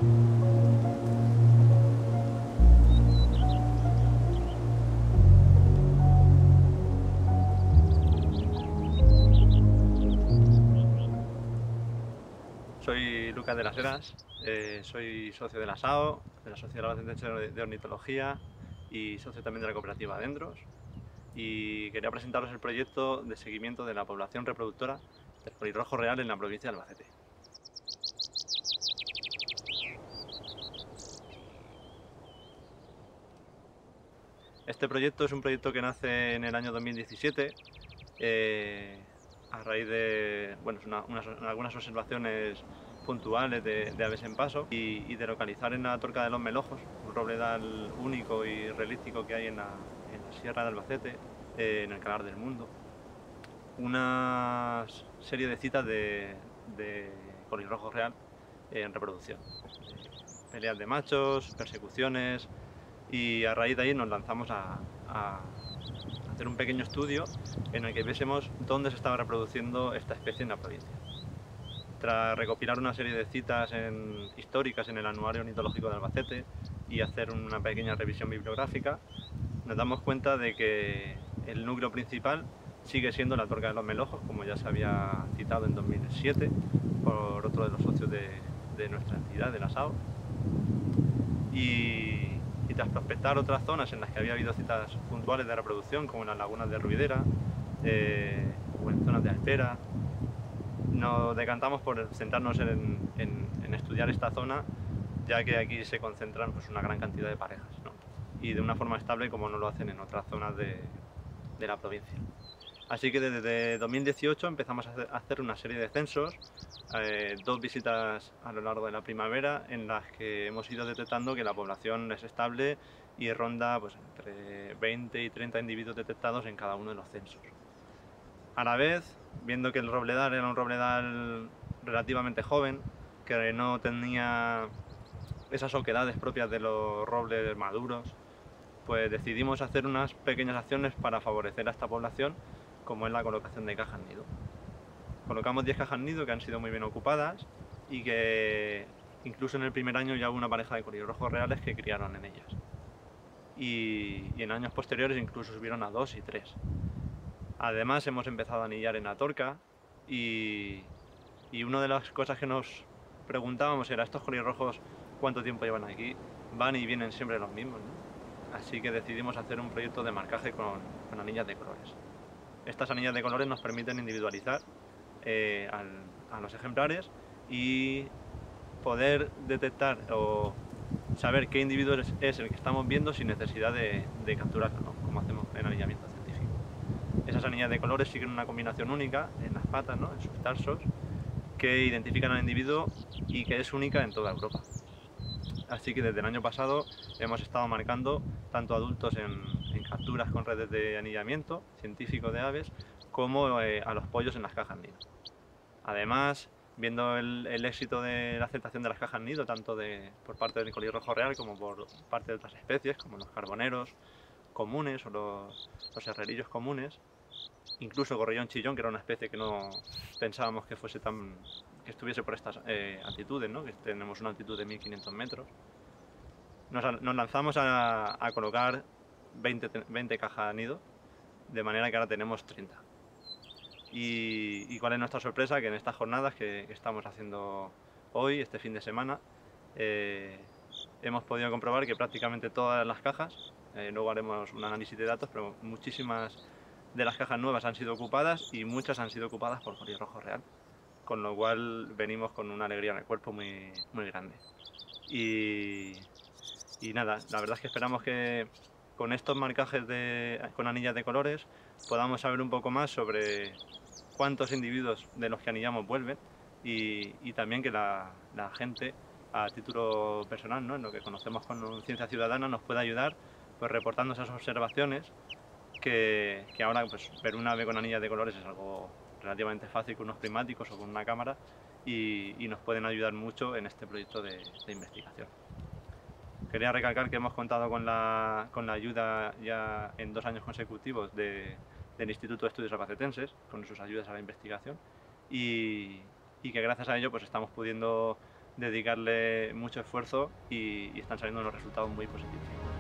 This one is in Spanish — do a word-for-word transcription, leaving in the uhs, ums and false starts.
Soy Lucas de las Heras, eh, soy socio de la S A O, de la Sociedad Albacetense de Ornitología y socio también de la cooperativa Dendros. Y quería presentaros el proyecto de seguimiento de la población reproductora del colirrojo real en la provincia de Albacete. Este proyecto es un proyecto que nace en el año dos mil diecisiete eh, a raíz de bueno, una, unas, algunas observaciones puntuales de, de aves en paso y, y de localizar en la Torca de los Melojos, un robledal único y relístico que hay en la, en la Sierra de Albacete, eh, en el Calar del Mundo, una serie de citas de, de colirrojo real en reproducción. Peleas de machos, persecuciones, y a raíz de ahí nos lanzamos a, a hacer un pequeño estudio en el que viésemos dónde se estaba reproduciendo esta especie en la provincia. Tras recopilar una serie de citas en, históricas en el Anuario Ornitológico de Albacete y hacer una pequeña revisión bibliográfica, nos damos cuenta de que el núcleo principal sigue siendo la Torca de los Melojos, como ya se había citado en dos mil siete por otro de los socios de, de nuestra entidad, de la S A O. Y, y tras prospectar otras zonas en las que había habido citas puntuales de reproducción, como en las lagunas de Ruidera eh, o en zonas de Alpera, nos decantamos por centrarnos en, en, en estudiar esta zona, ya que aquí se concentran pues, una gran cantidad de parejas, ¿no? Y de una forma estable como no lo hacen en otras zonas de, de la provincia. Así que desde dos mil dieciocho empezamos a hacer una serie de censos, eh, dos visitas a lo largo de la primavera, en las que hemos ido detectando que la población es estable y ronda pues, entre veinte y treinta individuos detectados en cada uno de los censos. A la vez, viendo que el robledal era un robledal relativamente joven, que no tenía esas oquedades propias de los robles maduros, pues decidimos hacer unas pequeñas acciones para favorecer a esta población, como es la colocación de cajas nido. Colocamos diez cajas nido que han sido muy bien ocupadas y que incluso en el primer año ya hubo una pareja de colirrojos reales que criaron en ellas. Y, y en años posteriores incluso subieron a dos y tres. Además hemos empezado a anillar en la Torca y, y una de las cosas que nos preguntábamos era, ¿estos colirrojos cuánto tiempo llevan aquí? Van y vienen siempre los mismos, ¿no? Así que decidimos hacer un proyecto de marcaje con, con anillas de colores. Estas anillas de colores nos permiten individualizar eh, al, a los ejemplares y poder detectar o saber qué individuo es, es el que estamos viendo sin necesidad de, de capturarlo, ¿no? Como hacemos en anillamiento científico. Esas anillas de colores siguen una combinación única en las patas, ¿no? En sus tarsos, que identifican al individuo y que es única en toda Europa. Así que desde el año pasado hemos estado marcando tanto adultos en, en capturas con redes de anillamiento científico de aves, como eh, a los pollos en las cajas nido. Además, viendo el, el éxito de la aceptación de las cajas nido, tanto de, por parte del colirrojo real como por parte de otras especies, como los carboneros comunes o los, los herrerillos comunes, incluso el gorrillón chillón, que era una especie que no pensábamos que fuese tan que estuviese por estas eh, altitudes, ¿no? Que tenemos una altitud de mil quinientos metros. Nos, nos lanzamos a, a colocar veinte, veinte cajas nido, de manera que ahora tenemos treinta. Y, y cuál es nuestra sorpresa, que en estas jornadas que, que estamos haciendo hoy, este fin de semana, eh, hemos podido comprobar que prácticamente todas las cajas, eh, luego haremos un análisis de datos, pero muchísimas de las cajas nuevas han sido ocupadas y muchas han sido ocupadas por colirrojo real, con lo cual venimos con una alegría en el cuerpo muy, muy grande. Y, y nada, la verdad es que esperamos que con estos marcajes de, con anillas de colores podamos saber un poco más sobre cuántos individuos de los que anillamos vuelven y, y también que la, la gente a título personal, ¿no? En lo que conocemos como ciencia ciudadana, nos pueda ayudar pues reportando esas observaciones que, que ahora pues, ver un ave con anillas de colores es algo relativamente fácil con unos prismáticos o con una cámara y, y nos pueden ayudar mucho en este proyecto de, de investigación. Quería recalcar que hemos contado con la, con la ayuda ya en dos años consecutivos de, del Instituto de Estudios Albacetenses, con sus ayudas a la investigación, y, y que gracias a ello pues estamos pudiendo dedicarle mucho esfuerzo y, y están saliendo unos resultados muy positivos.